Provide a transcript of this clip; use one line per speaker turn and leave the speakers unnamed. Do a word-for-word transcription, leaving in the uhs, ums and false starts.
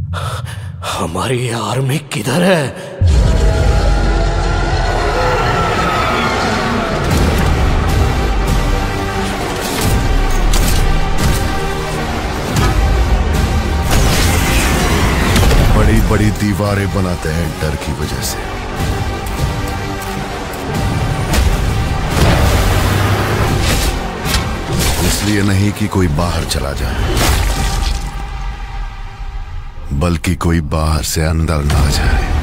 हमारी आर्मी किधर है?
बड़ी बड़ी दीवारें बनाते हैं डर की वजह से। इसलिए नहीं कि कोई बाहर चला जाए, बल्कि कोई बाहर से अंदर ना जाए।